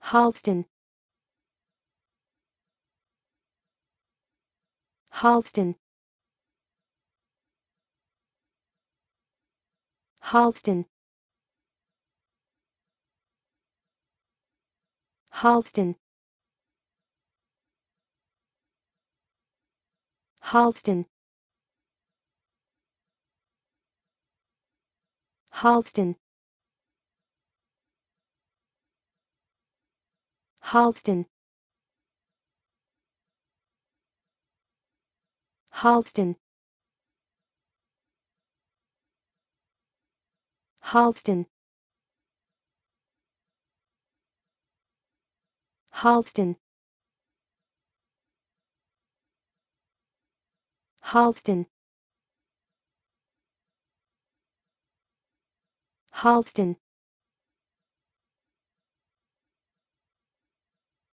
Halston, Halston, Halston, Halston, Halston, Halston, Halston, Halston, Halston, Halston, Halston, Halston,